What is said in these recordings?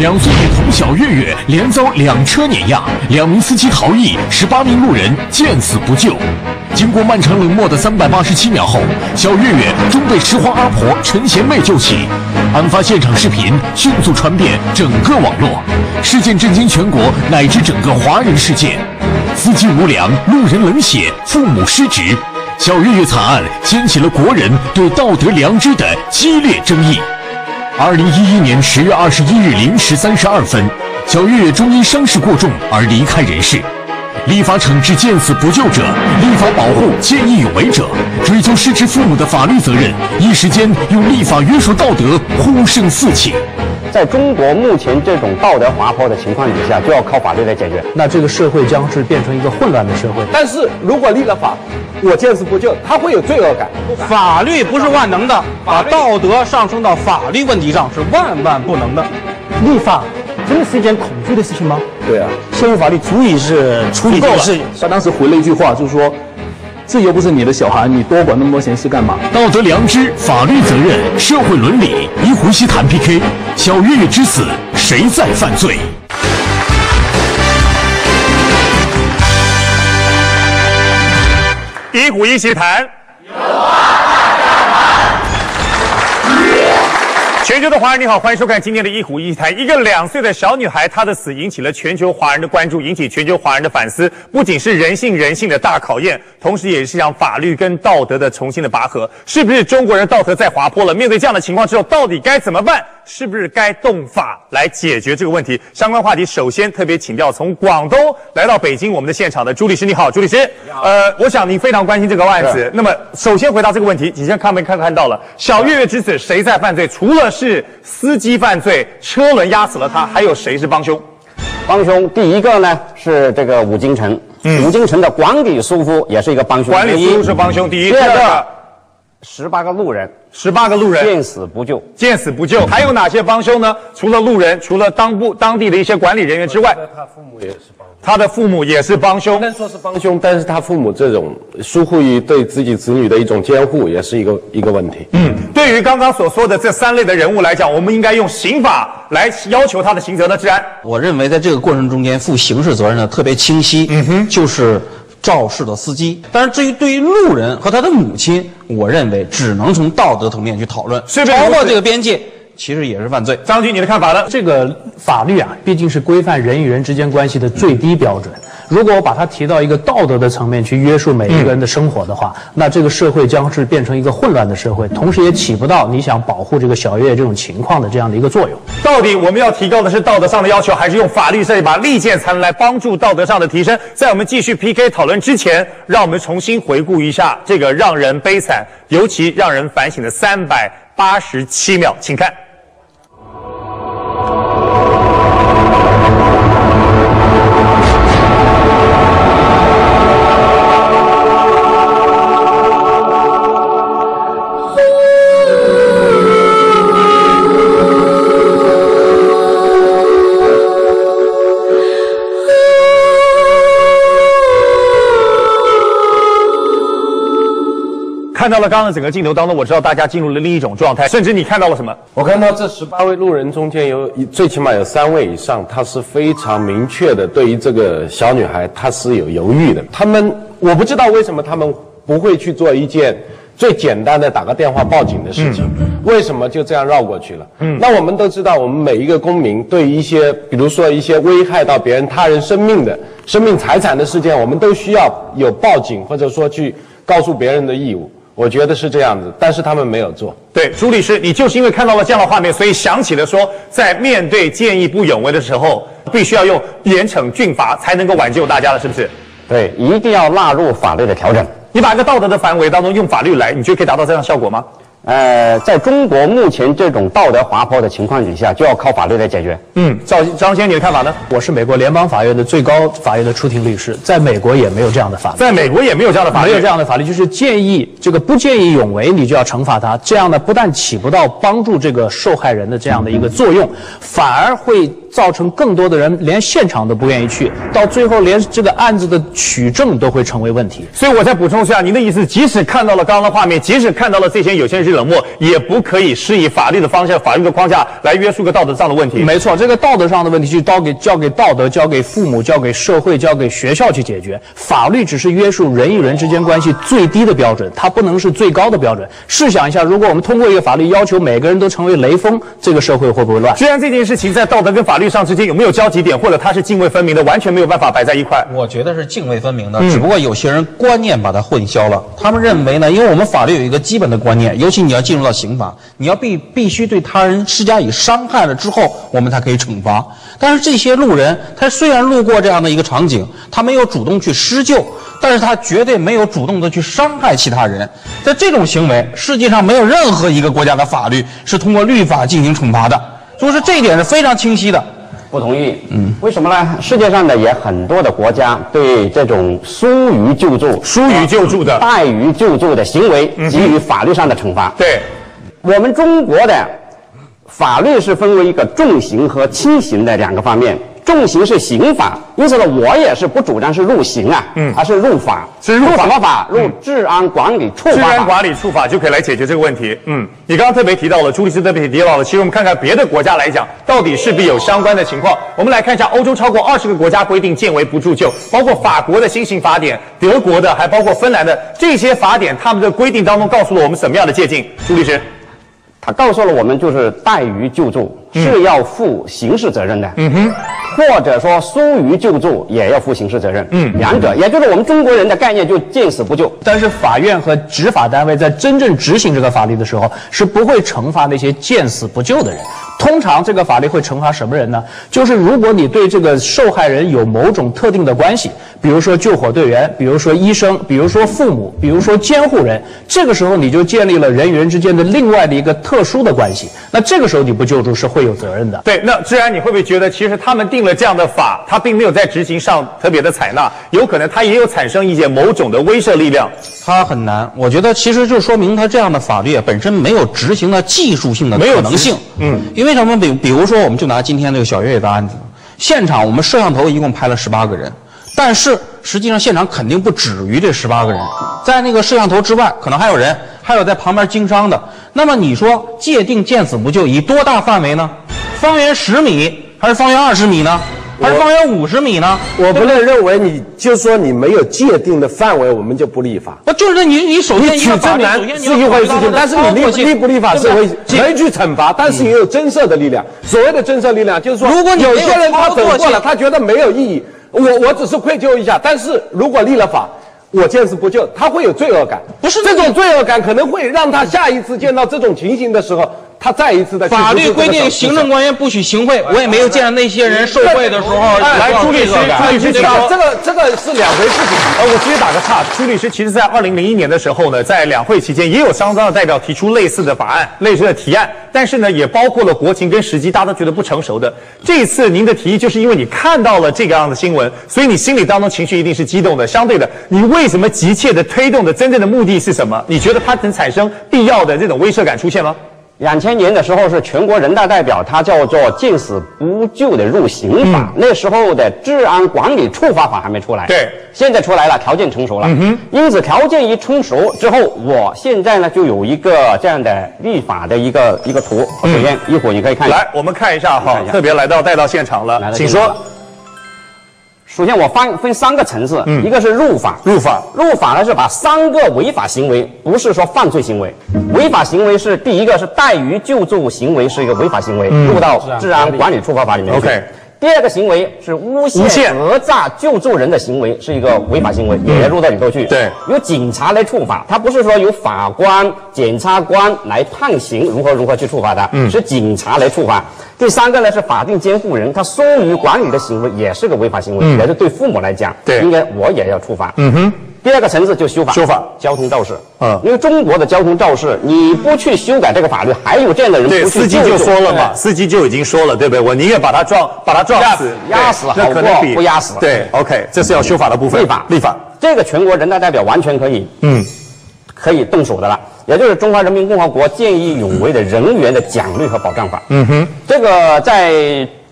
2岁女童小月月连遭2车碾压，2名司机逃逸，18名路人见死不救。经过漫长冷漠的387秒后，小月月终被拾荒阿婆陈贤妹救起。案发现场视频迅速传遍整个网络，事件震惊全国乃至整个华人世界。司机无良，路人冷血，父母失职。小月月惨案掀起了国人对道德良知的激烈争议。2011年10月21日0时32分，小月月终因伤势过重而离开人世。立法惩治见死不救者，立法保护见义勇为者，追究失职父母的法律责任，一时间用立法约束道德呼声四起。 在中国目前这种道德滑坡的情况底下，就要靠法律来解决。 那这个社会将是变成一个混乱的社会。 但是如果立了法，我见死不救，他会有罪恶感。 法律不是万能的，把道德上升到法律问题上是万万不能的。 立法真的是一件恐惧的事情吗？ 对啊， 现有法律足以是处理这个事情。 他当时回了一句话，就是说，这又不是你的小孩，你多管那么多闲事干嘛？ 道德良知、法律责任、社会伦理，一湖西谈 PK， 小月月之死，谁在犯罪？ 一虎一席谈，全球的华人你好，欢迎收看今天的一虎一席谈。一个2岁的小女孩，她的死引起了全球华人的关注，引起全球华人的反思。不仅是人性的大考验，同时也是一场法律跟道德的重新的拔河。是不是中国人道德在滑坡了？面对这样的情况之后，到底该怎么办？是不是该动法来解决这个问题？相关话题，首先特别请教从广东来到北京我们的现场的朱律师，你好，朱律师。我想你非常关心这个案子。那么，首先回答这个问题，你先看到了小月月之死谁在犯罪？除了是司机犯罪，车轮压死了他，还有谁是帮凶？ 帮凶第一个呢是这个武金城，武金城的管理叔父也是一个帮凶。 管理叔父是帮凶，第一。 第二个，18个路人见死不救， 见死不救。还有哪些帮凶呢？除了路人，除了当地的一些管理人员之外， 他父母也是帮凶。 他的父母也是帮凶。 不能说是帮凶，但是他父母这种疏忽于对自己子女的一种监护，也是一个问题。 对于刚刚所说的这3类的人物来讲，我们应该用刑法来要求他的刑责呢？治安， 我认为在这个过程中间负刑事责任的特别清晰，就是肇事的司机。但是至于对于路人和他的母亲，我认为只能从道德层面去讨论，超过这个边界，其实也是犯罪。 张军，你的看法呢？ 这个法律啊，毕竟是规范人与人之间关系的最低标准。如果我把它提到一个道德的层面去约束每一个人的生活的话，那这个社会将是变成一个混乱的社会，同时也起不到你想保护这个小月月这种情况的这样的一个作用。 到底我们要提高的是道德上的要求，还是用法律这一把利剑才能来帮助道德上的提升？在我们继续 PK 讨论之前，让我们重新回顾一下这个让人悲惨，尤其让人反省的387秒，请看。看到了刚刚的整个镜头当中，我知道大家进入了另一种状态，甚至你看到了什么？ 我看到这18位路人中间最起码有3位以上，他是非常明确的对于这个小女孩他是有犹豫的。我不知道为什么他们不会去做一件最简单的打个电话报警的事情，为什么就这样绕过去了？那我们都知道，我们每一个公民对于一些比如说一些危害到别人他人生命财产的事件，我们都需要有报警或者说去告诉别人的义务。我觉得是这样子，但是他们没有做。 对，朱律师，你就是因为看到了这样的画面，所以想起了说，在面对见义不勇为的时候，必须要用严惩峻罚，才能够挽救大家了，是不是？ 对，一定要纳入法律的调整。 你把一个道德的范围当中用法律来，你觉得可以达到这样效果吗？ 在中国目前这种道德滑坡的情况底下，就要靠法律来解决。 张先，你的看法呢？ 我是美国联邦法院的最高法院的出庭律师，在美国也没有这样的法律。 在美国也没有这样的法律， 没有这样的法律，就是不见义勇为，你就要惩罚他。这样呢，不但起不到帮助这个受害人的这样的一个作用，反而会造成更多的人连现场都不愿意去，到最后连这个案子的取证都会成为问题。 所以我再补充一下，您的意思，即使看到了刚刚的画面，即使看到了这些有些人是冷漠，也不可以施以法律的方向、法律的框架来约束个道德上的问题。 没错，这个道德上的问题就交给道德、交给父母、交给社会、交给学校去解决。法律只是约束人与人之间关系最低的标准，它不能是最高的标准。试想一下，如果我们通过一个法律要求每个人都成为雷锋，这个社会会不会乱？ 虽然这件事情在道德跟法律上之间有没有交集点，或者它是泾渭分明的，完全没有办法摆在一块。 我觉得是泾渭分明的，只不过有些人观念把它混淆了。他们认为呢，因为我们法律有一个基本的观念，尤其你要进入到刑法，你要必须对他人施加以伤害了之后，我们才可以惩罚。但是这些路人，他虽然路过这样的一个场景，他没有主动去施救，但是他绝对没有主动的去伤害其他人。在这种行为，世界上没有任何一个国家的法律是通过律法进行惩罚的，所以说这一点是非常清晰的。 不同意。为什么呢？世界上的也很多的国家对这种疏于救助的怠于救助的行为给予法律上的惩罚。 对， 我们中国的法律是分为一个重刑和轻刑的两个方面。重刑是刑法，因此呢，我也是不主张是入刑啊，而是入法。 是入什么法？入治安管理处罚法。 治安管理处罚就可以来解决这个问题。你刚刚特别提到了，朱律师特别提到了，其实我们看看别的国家来讲，到底是不是有相关的情况？我们来看一下，欧洲超过20个国家规定见为不助救，包括法国的新刑法典、德国的，还包括芬兰的这些法典，他们的规定当中告诉了我们什么样的界定？朱律师， 他告诉了我们，就是怠于救助是要负刑事责任的。或者说疏于救助也要负刑事责任。两者，也就是我们中国人的概念就见死不救。 但是法院和执法单位在真正执行这个法律的时候，是不会惩罚那些见死不救的人。通常这个法律会惩罚什么人呢？就是如果你对这个受害人有某种特定的关系，比如说救火队员，比如说医生，比如说父母，比如说监护人，这个时候你就建立了人与人之间的另外的一个特殊的关系。那这个时候你不救助是会有责任的。 对，那志然，你会不会觉得其实他们定了这样的法，他并没有在执行上特别的采纳，有可能他也有产生一些某种的威慑力量？ 它很难，我觉得其实就说明它这样的法律本身没有执行的技术性的可能性。因为什么？比如说，我们就拿今天这个小岳岳的案子，现场我们摄像头一共拍了18个人，但是实际上现场肯定不止于这18个人，在那个摄像头之外，可能还有人，还有在旁边经商的。那么你说界定见死不救以多大范围呢？方圆10米还是方圆20米呢？还是方圆50米呢？ 我不能认为你就说你没有界定的范围，我们就不立法。 就是你首先取证难是一回事情，但是你立不立法是可以去惩罚，但是也有震慑的力量。所谓的震慑力量，就是说， 如果你有些人他走过了，他觉得没有意义，我只是愧疚一下，但是如果立了法，我见死不救，他会有罪恶感。 不是这种罪恶感可能会让他下一次见到这种情形的时候，他再一次的法律规定行政官员不许行贿，我也没有见到那些人受贿的时候。 来，朱律师， 这个是两回事情。 我直接打个岔，朱律师其实在2001年的时候呢，在两会期间也有相当的代表提出类似的法案、类似的提案，但是呢，也包括了国情跟时机大家都觉得不成熟的。这一次您的提议就是因为你看到了这个样的新闻，所以你心里当中情绪一定是激动的。相对的，你为什么急切的推动的真正的目的是什么？你觉得它能产生必要的这种威慑感出现吗 ？2000年的时候是全国人大代表，他叫做见死不救的入刑法。那时候的治安管理处罚法还没出来， 对， 现在出来了，条件成熟了。因此条件一成熟之后，我现在呢就有一个这样的立法的一个图。首先，一会儿你可以看一下。 来，我们看一下哈，特别带到现场了，请说。 首先，我分3个层次，一个是入法呢是把3个违法行为，不是说犯罪行为，违法行为是第一个是怠于救助行为是一个违法行为，入到治安管理处罚法里面去。 OK。 第二个行为是诬陷、讹诈救助人的行为，是一个违法行为，也入到里头去。 对， 由警察来处罚，他不是说由法官、检察官来判刑如何去处罚的，是警察来处罚。第3个呢是法定监护人，他疏于管理的行为也是个违法行为，也是对父母来讲， 对， 应该我也要处罚。第2个层次就修法，交通肇事。因为中国的交通肇事，你不去修改这个法律，还有这样的人不去。 对，司机就说了嘛，司机就已经说了，对不对？我宁愿把他撞死， 压死好过不压死。 对 ，OK， 这是要修法的部分。立法， 这个全国人大代表完全可以，可以动手的了。也就是《中华人民共和国见义勇为的人员的奖励和保障法》。这个在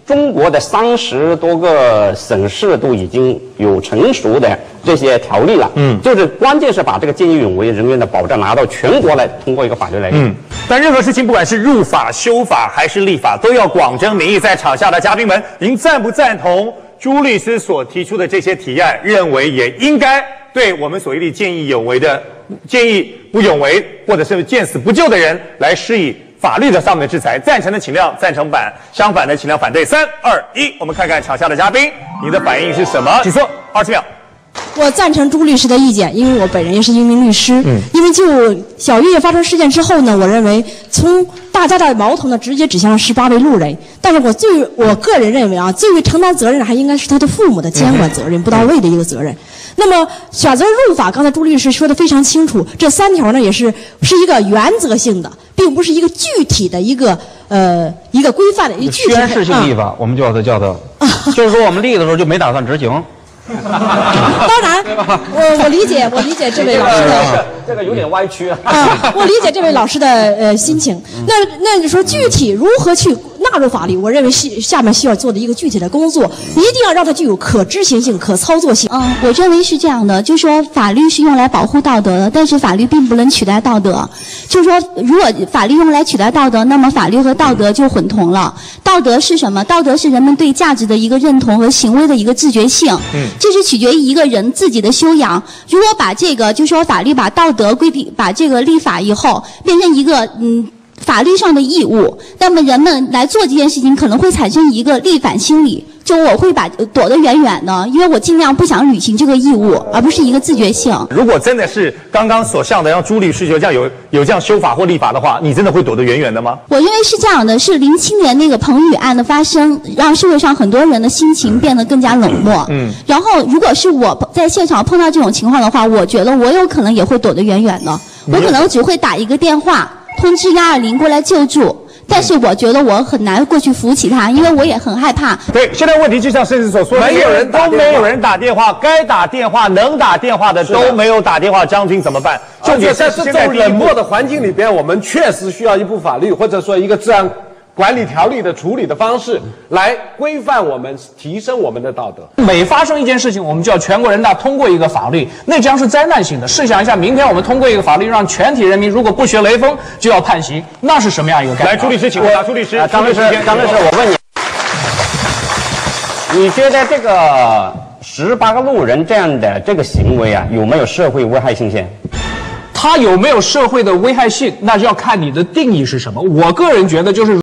中国的30多个省市都已经有成熟的这些条例了。就是关键是把这个见义勇为人员的保障拿到全国来，通过一个法律来。 但任何事情，不管是入法、修法还是立法，都要广征民意。在场下的嘉宾们，您赞不赞同朱律师所提出的这些提案？认为也应该对我们所谓的见义不勇为，或者是见死不救的人来施以法律的上面的制裁。赞成的请亮赞成版，相反的请亮反对。3、2、1，我们看看场下的嘉宾，你的反应是什么？请说，20秒。 我赞成朱律师的意见，因为我本人也是一名律师。因为就小月月发生事件之后呢，我认为从大家的矛头呢直接指向了18位路人。但是我个人认为啊，最为承担责任还应该是他的父母的监管责任不到位的一个责任。那么选择入法，刚才朱律师说的非常清楚，这3条呢也是一个原则性的，并不是一个具体的一个规范的一个具体的宣示性立法，我们叫它就是说我们立的时候就没打算执行。 当然，我理解这位老师的这个有点歪曲啊。 我理解这位老师的心情。那你说具体如何去纳入法律？我认为下面需要做的一个具体的工作，一定要让它具有可执行性、可操作性。 我认为是这样的，就是说法律是用来保护道德的，但是法律并不能取代道德。就是说，如果法律用来取代道德，那么法律和道德就混同了。道德是什么？道德是人们对价值的一个认同和行为的一个自觉性。这是取决于一个人自己的修养。如果把这个，就说法律把道德规定，把这个立法以后，变成一个法律上的义务，那么人们来做这件事情可能会产生一个逆反心理，就我会躲得远远的，因为我尽量不想履行这个义务，而不是一个自觉性。 如果真的是刚刚所向的让朱律师有这样修法或立法的话，你真的会躲得远远的吗？ 我认为是这样的，是07年那个彭宇案的发生，让社会上很多人的心情变得更加冷漠。然后如果是我在现场碰到这种情况的话，我觉得我有可能也会躲得远远的，我可能只会打一个电话通知120过来救助。但是我觉得我很难过去扶起他，因为我也很害怕。 对，现在问题就像甚至所说的，没有人打电话，该打电话能打电话的都没有打电话，将军怎么办？ 就在这种冷漠的环境里边，我们确实需要一部法律，或者说一个治安管理条例的处理的方式，来规范我们，提升我们的道德。 每发生一件事情，我们就要全国人大通过一个法律，那将是灾难性的。试想一下，明天我们通过一个法律，让全体人民如果不学雷锋就要判刑，那是什么样一个概念？ 来，朱律师，请回答。朱律师， 张律师，我问你，你觉得这个18个路人这样的这个行为啊，有没有社会危害性先？ 它有没有社会的危害性，那就要看你的定义是什么。我个人觉得就是。